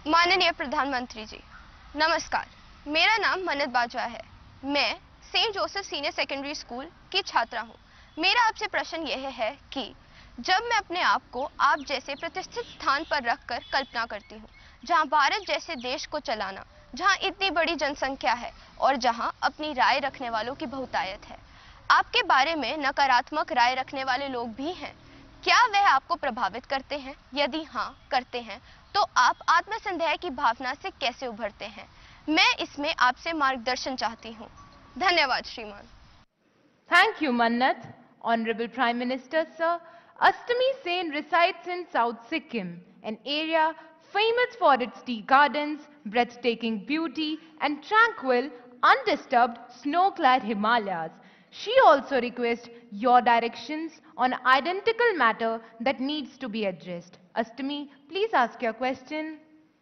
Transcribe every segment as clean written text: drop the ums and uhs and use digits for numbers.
माननीय प्रधानमंत्री जी, नमस्कार। मेरा नाम मन्नत बाजवा है। मैं saint Joseph senior secondary school की छात्रा हूँ। मेरा आपसे प्रश्न यह है कि जब मैं अपने आप को आप जैसे प्रतिष्ठित स्थान पर रखकर कल्पना करती हूँ, जहाँ भारत जैसे देश को चलाना, जहाँ इतनी बड़ी जनसंख्या है और जहाँ अपनी राय रखने वालों की बहुतायत है, आपके बारे में नकारात्मक राय रखने वाले लोग भी हैं। क्या वह आपको प्रभावित करते हैं? यदि हाँ करते हैं, तो आप आत्मसंदेह की भावना से कैसे उभरते हैं? मैं इसमें आपसे मार्गदर्शन चाहती हूँ। धन्यवाद श्रीमान। Thank you, Mannat. Honorable Prime Minister, sir. Astami Sen resides in South Sikkim, an area famous for its tea gardens, breathtaking beauty, and tranquil, undisturbed snow-clad Himalayas. She also requests your directions on identical matter that needs to be addressed. Astami, please ask your question.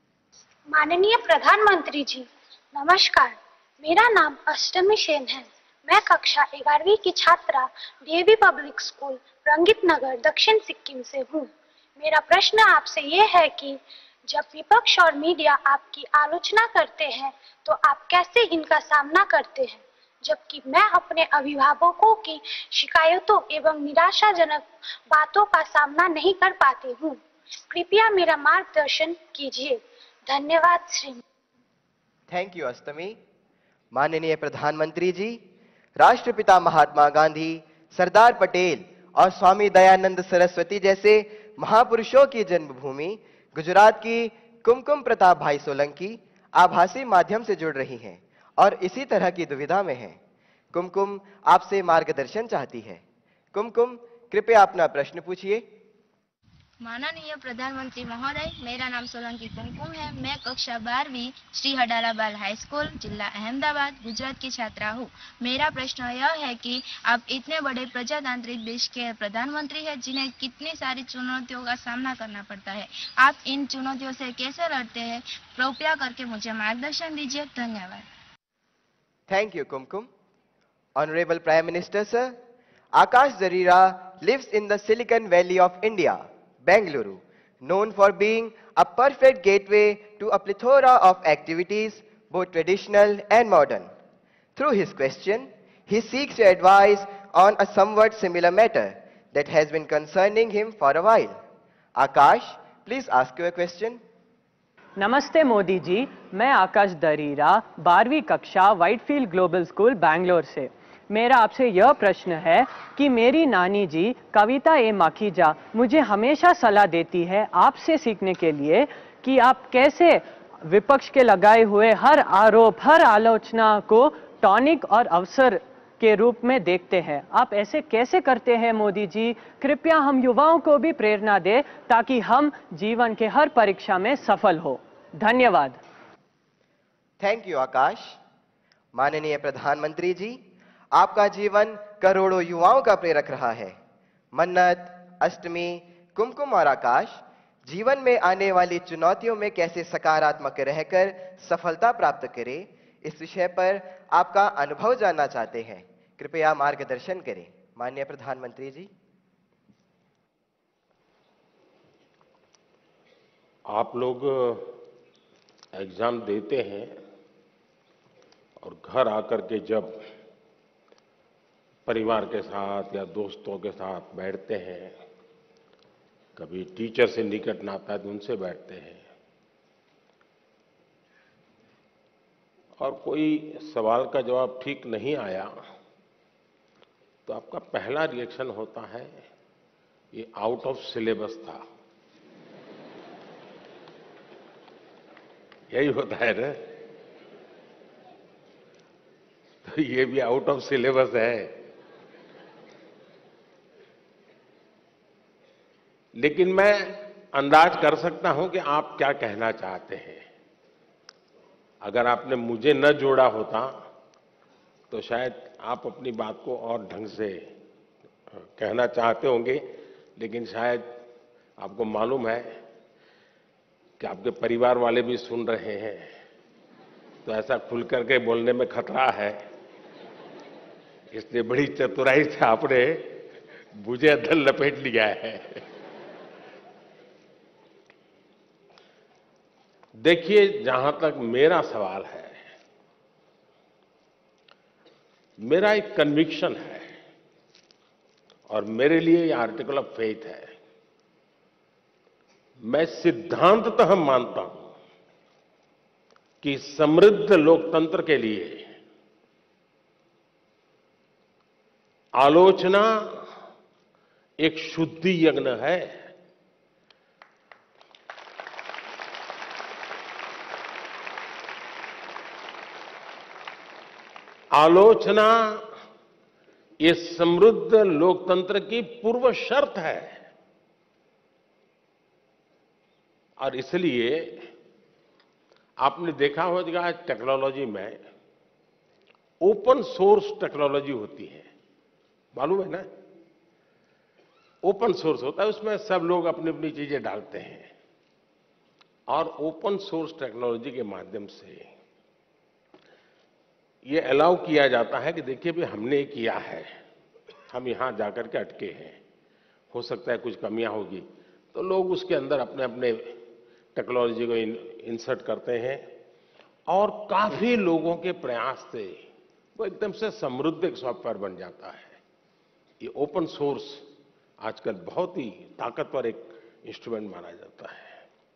माननीय प्रधानमंत्री जी, नमस्कार। मेरा नाम अष्टमी सेन है। मैं कक्षा 11वीं की छात्रा DAV public school Rangit Nagar दक्षिण सिक्किम से हूँ। मेरा प्रश्न आपसे ये है कि जब विपक्ष और मीडिया आपकी आलोचना करते हैं तो आप कैसे इनका सामना करते हैं, जबकि मैं अपने अभिभावकों की शिकायतों एवं निराशाजनक बातों का सामना नहीं कर पाती हूँ। कृपया मेरा मार्गदर्शन कीजिए। धन्यवाद श्री। थैंक यू अष्टमी। माननीय प्रधानमंत्री जी, राष्ट्रपिता महात्मा गांधी, सरदार पटेल और स्वामी दयानंद सरस्वती जैसे महापुरुषों की जन्मभूमि गुजरात की कुमकुम प्रताप भाई सोलंकी आभासी माध्यम से जुड़ रही हैं और इसी तरह की दुविधा में हैं। कुमकुम आपसे मार्गदर्शन चाहती है। कुमकुम, कृपया अपना प्रश्न पूछिए। माननीय प्रधानमंत्री महोदय, मेरा नाम सोलंकी कुमकुम है। मैं कक्षा 12वीं श्री हडाला बाल हाई स्कूल, जिला अहमदाबाद, गुजरात की छात्रा हूँ। मेरा प्रश्न यह है कि आप इतने बड़े प्रजातांत्रिक देश के प्रधानमंत्री हैं, जिन्हें कितनी सारी चुनौतियों का सामना करना पड़ता है। आप इन चुनौतियों से कैसे लड़ते हैं? कृपया करके मुझे मार्गदर्शन दीजिए। धन्यवाद। Thank you Kumkum. Honourable prime minister sir, Akash Zarira lives in the Silicon Valley of India, Bengaluru, known for being a perfect gateway to a plethora of activities, both traditional and modern. Through his question, he seeks your advice on a somewhat similar matter that has been concerning him for a while. Akash, please ask your question. नमस्ते मोदी जी, मैं आकाश दरीरा 12वीं कक्षा Whitefield global school Bangalore से। मेरा आपसे यह प्रश्न है कि मेरी नानी जी कविता ए माखीजा मुझे हमेशा सलाह देती है आपसे सीखने के लिए कि आप कैसे विपक्ष के लगाए हुए हर आरोप, हर आलोचना को टॉनिक और अवसर के रूप में देखते हैं। आप ऐसे कैसे करते हैं मोदी जी? कृपया हम युवाओं को भी प्रेरणा दें ताकि हम जीवन के हर परीक्षा में सफल हो। धन्यवाद। Thank you Akash. माननीय प्रधानमंत्री जी, आपका जीवन करोड़ों युवाओं का प्रेरक रहा है। मन्नत, अष्टमी, कुमकुम और आकाश जीवन में आने वाली चुनौतियों में कैसे सकारात्मक रहकर सफलता प्राप्त करें, इस विषय पर आपका अनुभव जानना चाहते हैं। कृपया मार्गदर्शन करें। माननीय प्रधानमंत्री जी। आप लोग एग्जाम देते हैं और घर आकर के जब परिवार के साथ या दोस्तों के साथ बैठते हैं, कभी टीचर से निकट नाता है तो उनसे बैठते हैं और कोई सवाल का जवाब ठीक नहीं आया तो आपका पहला रिएक्शन होता है ये आउट ऑफ सिलेबस था। यही होता है ना? तो ये भी आउट ऑफ सिलेबस है। लेकिन मैं अंदाज कर सकता हूं कि आप क्या कहना चाहते हैं। अगर आपने मुझे न जोड़ा होता तो शायद आप अपनी बात को और ढंग से कहना चाहते होंगे, लेकिन शायद आपको मालूम है कि आपके परिवार वाले भी सुन रहे हैं, तो ऐसा खुल करके बोलने में खतरा है। इसलिए बड़ी चतुराई से आपने मुझे अंदर लपेट लिया है। देखिए, जहां तक मेरा सवाल है, मेरा एक कन्विक्शन है और मेरे लिए ये आर्टिकल ऑफ फेथ है। मैं सिद्धांततः मानता हूं कि समृद्ध लोकतंत्र के लिए आलोचना एक शुद्धि यज्ञ है। आलोचना ये समृद्ध लोकतंत्र की पूर्व शर्त है और इसलिए आपने देखा होगा आज टेक्नोलॉजी में ओपन सोर्स टेक्नोलॉजी होती है, मालूम है ना? ओपन सोर्स होता है, उसमें सब लोग अपनी अपनी चीजें डालते हैं और ओपन सोर्स टेक्नोलॉजी के माध्यम से ये अलाउ किया जाता है कि देखिए भी हमने ये किया है, हम यहां जाकर के अटके हैं, हो सकता है कुछ कमियां होगी, तो लोग उसके अंदर अपने अपने टेक्नोलॉजी को इंसर्ट करते हैं और काफी लोगों के प्रयास से वो एकदम से समृद्ध एक सॉफ्टवेयर बन जाता है। ये ओपन सोर्स आजकल बहुत ही ताकतवर एक इंस्ट्रूमेंट माना जाता है।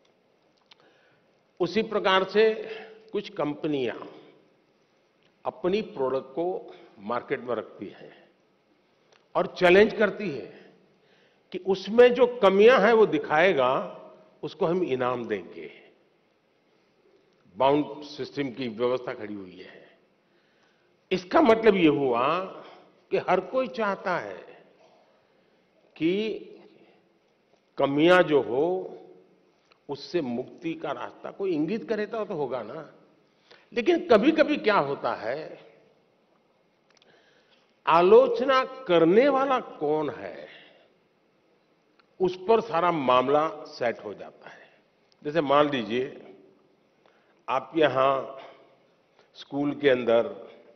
उसी प्रकार से कुछ कंपनियां अपनी प्रोडक्ट को मार्केट में रखती हैं और चैलेंज करती है कि उसमें जो कमियां हैं वो दिखाएगा, उसको हम इनाम देंगे। बाउंड सिस्टम की व्यवस्था खड़ी हुई है। इसका मतलब ये हुआ कि हर कोई चाहता है कि कमियां जो हो उससे मुक्ति का रास्ता कोई इंगित करे तो होगा ना। लेकिन कभी कभी क्या होता है, आलोचना करने वाला कौन है उस पर सारा मामला सेट हो जाता है। जैसे मान लीजिए आप यहां स्कूल के अंदर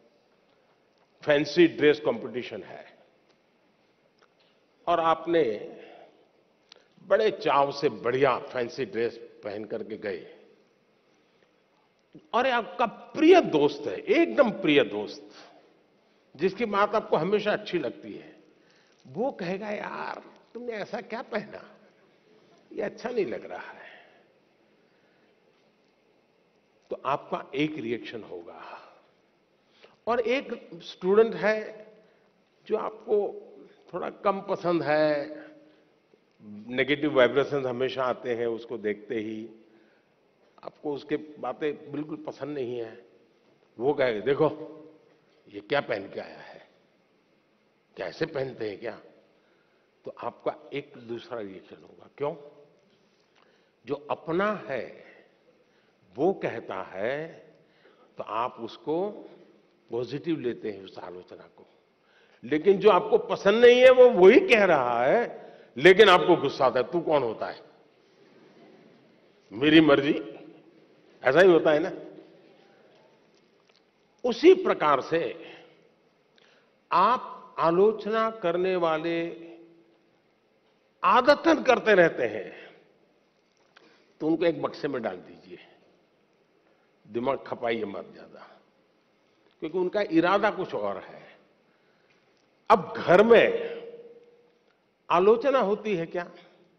फैंसी ड्रेस कंपटीशन है और आपने बड़े चाव से बढ़िया फैंसी ड्रेस पहन करके गए और आपका प्रिय दोस्त है, एकदम प्रिय दोस्त, जिसकी बात आपको हमेशा अच्छी लगती है, वो कहेगा यार तुमने ऐसा क्या पहना, ये अच्छा नहीं लग रहा है। तो आपका एक रिएक्शन होगा। और एक स्टूडेंट है जो आपको थोड़ा कम पसंद है, नेगेटिव वाइब्रेशंस हमेशा आते हैं उसको देखते ही, आपको उसके बातें बिल्कुल पसंद नहीं है, वो कहेगा देखो ये क्या पहन के आया है, कैसे पहनते हैं क्या। तो आपका एक दूसरा रिएक्शन होगा। क्यों? जो अपना है वो कहता है तो आप उसको पॉजिटिव लेते हैं उस आलोचना को, लेकिन जो आपको पसंद नहीं है वो वही कह रहा है लेकिन आपको गुस्सा आता है, तू कौन होता है, मेरी मर्जी। ऐसा ही होता है ना। उसी प्रकार से आप आलोचना करने वाले आदतन करते रहते हैं तो उनको एक बक्से में डाल दीजिए, दिमाग खपाइए मत ज्यादा, क्योंकि उनका इरादा कुछ और है। अब घर में आलोचना होती है क्या?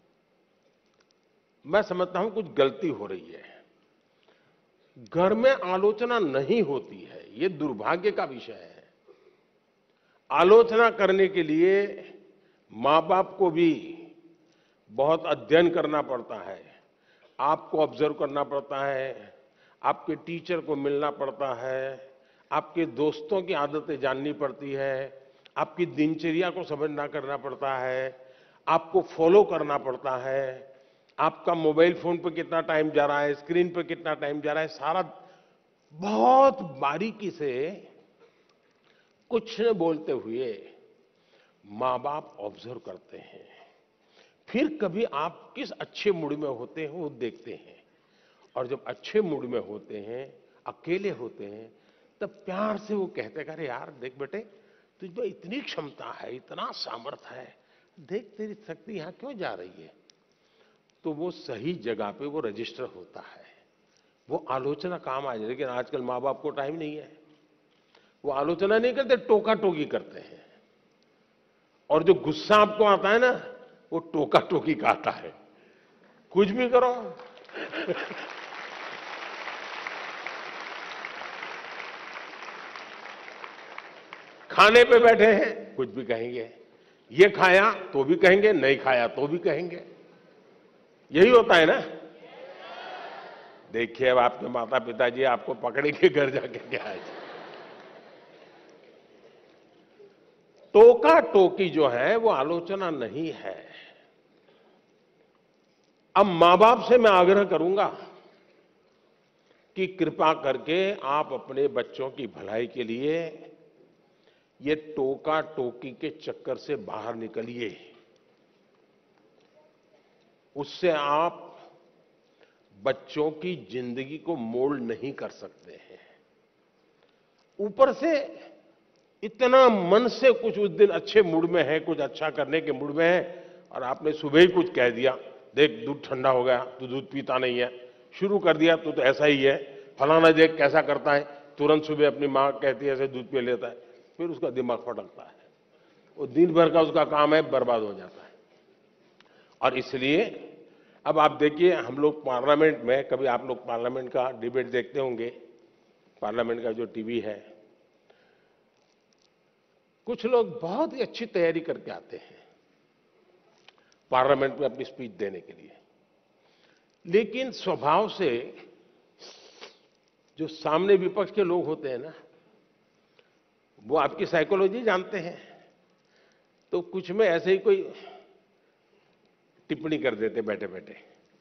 मैं समझता हूं कुछ गलती हो रही है। घर में आलोचना नहीं होती है, यह दुर्भाग्य का विषय है। आलोचना करने के लिए मां बाप को भी बहुत अध्ययन करना पड़ता है, आपको ऑब्जर्व करना पड़ता है, आपके टीचर को मिलना पड़ता है, आपके दोस्तों की आदतें जाननी पड़ती है, आपकी दिनचर्या को समझना करना पड़ता है, आपको फॉलो करना पड़ता है, आपका मोबाइल फोन पर कितना टाइम जा रहा है, स्क्रीन पर कितना टाइम जा रहा है, सारा बहुत बारीकी से कुछ न बोलते हुए मां बाप ऑब्जर्व करते हैं। फिर कभी आप किस अच्छे मूड में होते हैं वो देखते हैं, और जब अच्छे मूड में होते हैं, अकेले होते हैं, तब प्यार से वो कहते हैं अरे यार देख बेटे तुझ में इतनी क्षमता है, इतना सामर्थ्य है, देख तेरी शक्ति यहां क्यों जा रही है। तो वो सही जगह पे वो रजिस्टर होता है वो आलोचना काम आ जाए। लेकिन आजकल माँ बाप को टाइम नहीं है, वो आलोचना नहीं करते, टोका टोकी करते हैं। और जो गुस्सा आपको आता है ना, वो टोका टोकी का आता है। कुछ भी करो खाने पे बैठे हैं कुछ भी कहेंगे, ये खाया तो भी कहेंगे, नहीं खाया तो भी कहेंगे। यही होता है ना। देखिए अब आपके माता पिताजी आपको पकड़ेंगे घर जाके क्या है। टोका टोकी जो है वो आलोचना नहीं है। अब मां बाप से मैं आग्रह करूंगा कि कृपा करके आप अपने बच्चों की भलाई के लिए ये टोका टोकी के चक्कर से बाहर निकलिए। उससे आप बच्चों की जिंदगी को मोल्ड नहीं कर सकते हैं। ऊपर से इतना मन से कुछ उस दिन अच्छे मूड में है, कुछ अच्छा करने के मूड में है, और आपने सुबह ही कुछ कह दिया, देख दूध ठंडा हो गया, तू दूध पीता नहीं है, शुरू कर दिया तू तो ऐसा ही है, फलाना देख कैसा करता है, तुरंत सुबह अपनी माँ कहती है ऐसे दूध पी लेता है, फिर उसका दिमाग फटकता है, वो दिन भर का उसका काम है बर्बाद हो जाता है। और इसलिए अब आप देखिए, हम लोग पार्लियामेंट में, कभी आप लोग पार्लियामेंट का डिबेट देखते होंगे, पार्लियामेंट का जो टीवी है, कुछ लोग बहुत ही अच्छी तैयारी करके आते हैं पार्लियामेंट में अपनी स्पीच देने के लिए, लेकिन स्वभाव से जो सामने विपक्ष के लोग होते हैं ना, वो आपकी साइकोलॉजी जानते हैं, तो कुछ में ऐसे ही कोई टिप्पणी कर देते बैठे बैठे,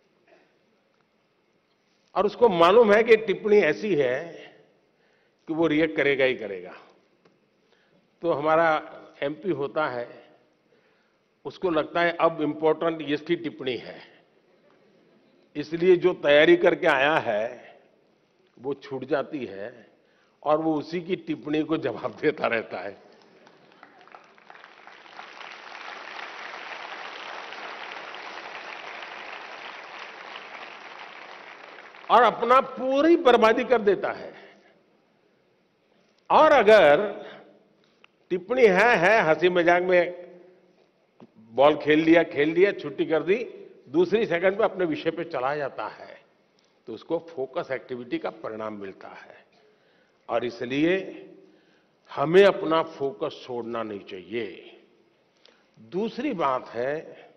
और उसको मालूम है कि टिप्पणी ऐसी है कि वो रिएक्ट करेगा ही करेगा। तो हमारा एमपी होता है, उसको लगता है अब इंपॉर्टेंट इसकी टिप्पणी है, इसलिए जो तैयारी करके आया है वो छूट जाती है और वो उसी की टिप्पणी को जवाब देता रहता है। और अपना पूरी बर्बादी कर देता है। और अगर टिप्पणी है हंसी मजाक में, बॉल खेल लिया, छुट्टी कर दी, दूसरी सेकंड पे अपने विषय पे चला जाता है, तो उसको फोकस एक्टिविटी का परिणाम मिलता है। और इसलिए हमें अपना फोकस छोड़ना नहीं चाहिए। दूसरी बात है,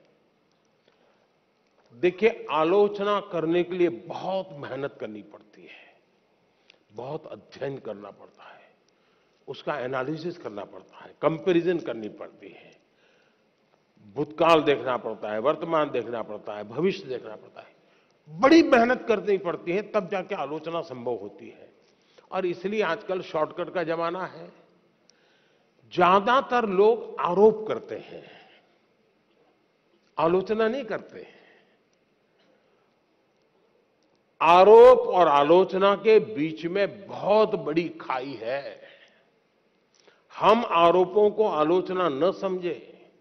देखिए आलोचना करने के लिए बहुत मेहनत करनी पड़ती है, बहुत अध्ययन करना पड़ता है, उसका एनालिसिस करना पड़ता है, कंपैरिजन करनी पड़ती है, भूतकाल देखना पड़ता है, वर्तमान देखना पड़ता है, भविष्य देखना पड़ता है, बड़ी मेहनत करनी पड़ती है, तब जाके आलोचना संभव होती है। और इसलिए आजकल शॉर्टकट का जमाना है। ज्यादातर लोग आरोप करते हैं, आलोचना नहीं करते हैं। आरोप और आलोचना के बीच में बहुत बड़ी खाई है। हम आरोपों को आलोचना न समझे।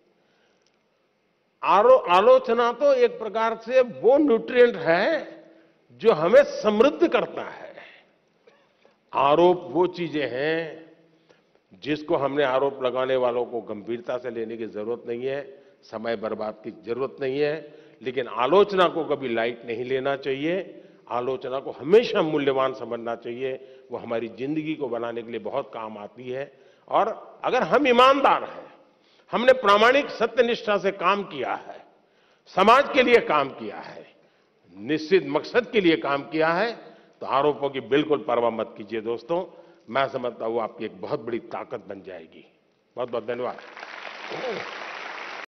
आलोचना तो एक प्रकार से वो न्यूट्रिएंट है जो हमें समृद्ध करता है। आरोप वो चीजें हैं जिसको हमने आरोप लगाने वालों को गंभीरता से लेने की जरूरत नहीं है, समय बर्बाद की जरूरत नहीं है। लेकिन आलोचना को कभी लाइट नहीं लेना चाहिए, आलोचना को हमेशा मूल्यवान समझना चाहिए। वो हमारी जिंदगी को बनाने के लिए बहुत काम आती है। और अगर हम ईमानदार हैं, हमने प्रामाणिक सत्यनिष्ठा से काम किया है, समाज के लिए काम किया है, निश्चित मकसद के लिए काम किया है, तो आरोपों की बिल्कुल परवाह मत कीजिए दोस्तों। मैं समझता हूं आपकी एक बहुत बड़ी ताकत बन जाएगी। बहुत बहुत धन्यवाद।